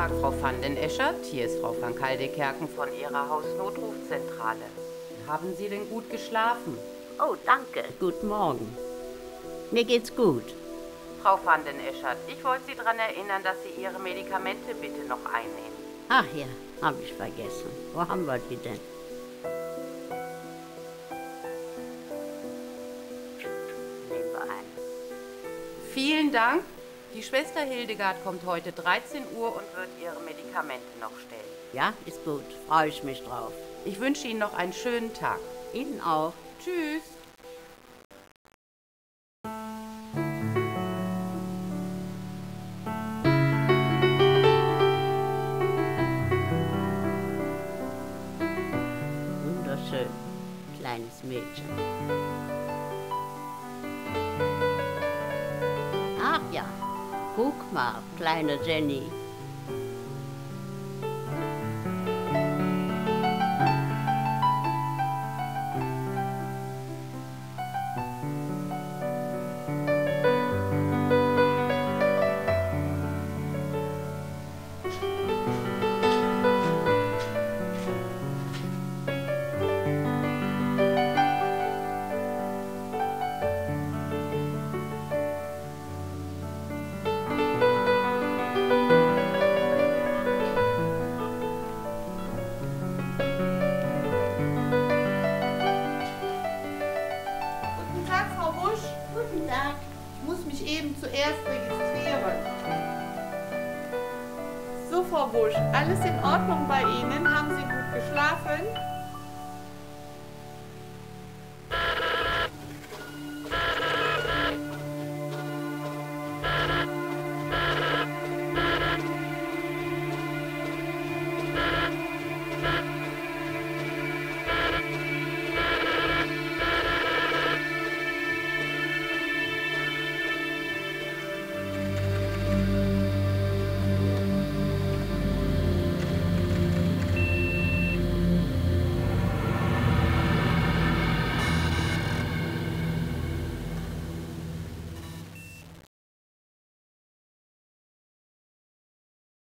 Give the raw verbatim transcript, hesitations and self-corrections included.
Tag, Frau van den Eschert. Hier ist Frau van Kaldekerken von Ihrer Hausnotrufzentrale. Haben Sie denn gut geschlafen? Oh, danke. Guten Morgen. Mir geht's gut. Frau van den Eschert, ich wollte Sie daran erinnern, dass Sie Ihre Medikamente bitte noch einnehmen. Ach ja, habe ich vergessen. Wo haben wir die denn? Nehmen wir ein. Vielen Dank. Die Schwester Hildegard kommt heute dreizehn Uhr und wird Ihre Medikamente noch stellen. Ja, ist gut. Freue ich mich drauf. Ich wünsche Ihnen noch einen schönen Tag. Ihnen auch. Tschüss. Wunderschön. Kleines Mädchen. Ach ja. Guck mal, kleine Jenny. Guten Tag. Ich muss mich eben zuerst registrieren. So, Frau Busch, alles in Ordnung bei Ihnen? Haben Sie gut geschlafen?